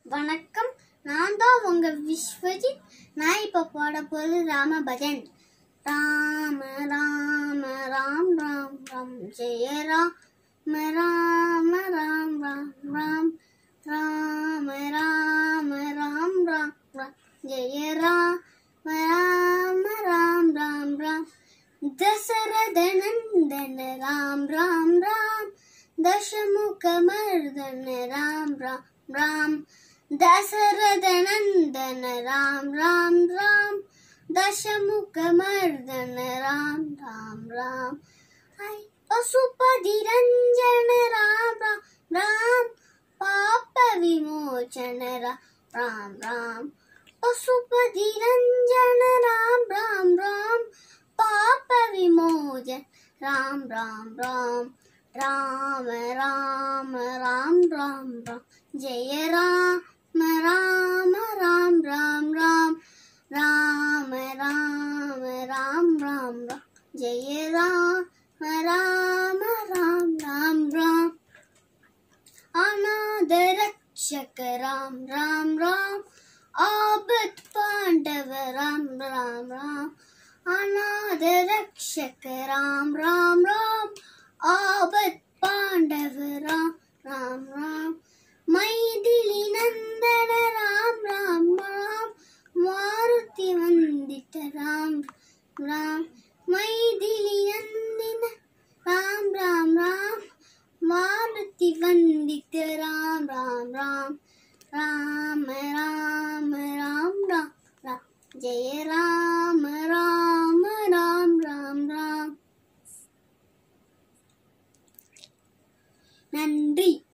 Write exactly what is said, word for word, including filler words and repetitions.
வணக்கம். நான் தான் உங்க விஸ்வஜித். நான் இப்ப பாட போறது ராம பஜன். ராம ராம ராம் ராம் ராம் ஜெய ராம ராம ராம் ராம் ராம் ராம ராம ராம் ராம் ராம் ஜெய ராம ராம ராம் ராம் ராம் தசரத நந்தன ராம் ராம் ராம் दशमुख मर्दन राम राम राम दशरथ नंदन राम राम राम दशमुख मर्दन राम राम राम पशुपति रंजन राम राम राम पाप विमोचन राम राम पशुपति रंजन राम राम राम पाप विमोचन राम राम राम राम राम राम राम राम जय राम राम राम राम राम राम राम राम राम राम जय राम राम राम राम राम अनाथ रक्षक राम राम राम आबद पांडव राम राम राम अनाथ रक्षक राम राम राम आबद पांडव राम राम राम मैथिली नंदन राम राम राम मारुति वंदित राम राम मैथिली नंदन राम राम राम मारुति वंदित राम राम राम राम राम राम राम राम जय राम राम राम राम राम நன்றி.